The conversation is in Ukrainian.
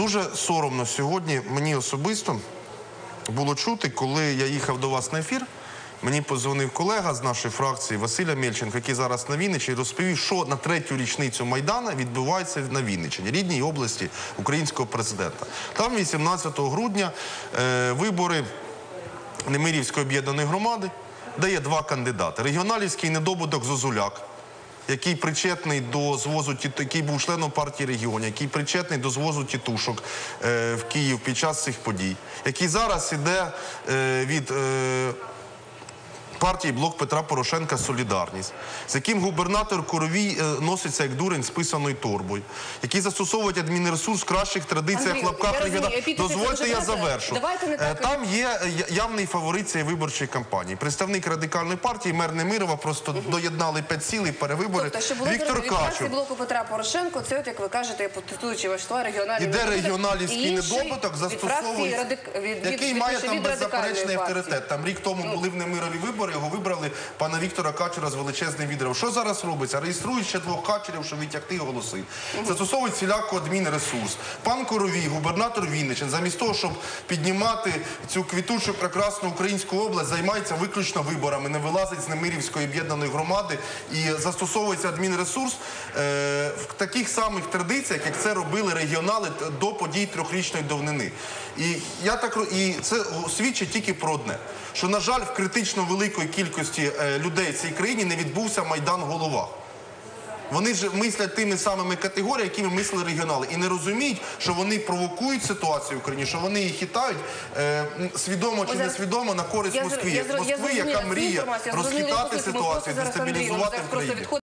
Дуже соромно сьогодні мені особисто було чути, коли я їхав до вас на ефір, мені подзвонив колега з нашої фракції Василь Амельченко, який зараз на Вінниччині, розповів, що на 3-ю річницю Майдану відбувається на Вінниччині, рідній області українського президента. Там 18 грудня вибори Немирівської об'єднаної громади, де є 2 кандидати. Регіоналівський недобудок Зозуляк, який причетний до звозу, який був членом партії регіонів, який причетний до звозу тітушок в Київ під час цих подій, який зараз іде від партії «Блок Петра Порошенка. Солідарність», з яким губернатор Куровій носиться як дурень з писаною торбою, який застосовує адмінресурс в кращих традиціях в лапках регіоналів. Дозвольте, я завершу. Там є явний фаворит цієї виборчої кампанії. Представник радикальної партії, мер Немирова, просто доєднали 5 сіл і перевибори. Віктор Качур. «Блоку Петра Порошенка», це, як ви кажете, цитуючи ваш слова, регіональний іде регіоналівський недобуток, застосовується, який має там беззаперечний авторитет. Там рік тому були в Немирові вибори, його вибрали, пана Віктора Качура з величезним відривом. Що зараз робиться? Реєструють ще 2 Качурів, щоб відтягти голоси. Застосовують всіляко адмінресурс. Пан Куровій, губернатор Вінниччини, замість того, щоб піднімати цю квітучу прекрасну українську область, займається виключно виборами, не вилазить з Немирівської об'єднаної громади і застосовується адмінресурс в таких самих традиціях, як це робили регіонали до подій 3-річної давнини. І це свідчить тільки про одне, що, на жаль, в критично великої кількості людей в цій країні не відбувся Майдан в головах. Вони ж мислять тими самими категоріями, якими мислили регіонали. І не розуміють, що вони провокують ситуацію в Україні, що вони її хитають свідомо чи несвідомо на користь Москви. Москви, яка мріє розхитати ситуацію, дестабілізувати Україну.